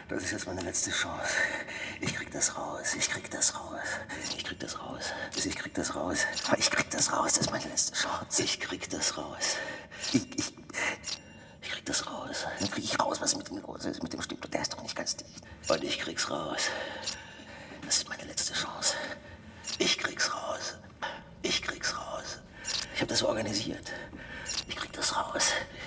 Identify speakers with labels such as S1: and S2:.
S1: Das ist jetzt meine letzte Chance. Ich krieg das raus. Ich krieg das raus. Ich krieg das raus. Ich krieg das raus. Ich krieg das raus. Das ist meine letzte Chance. Ich krieg das raus. Ich krieg das raus. Dann krieg ich raus, was mit ihm los ist. Mit dem stimmt. Der ist doch nicht ganz dicht. Und ich krieg's raus. Das ist meine letzte Chance. Ich krieg's raus. Ich krieg's raus. Ich habe das organisiert. Ich krieg das raus.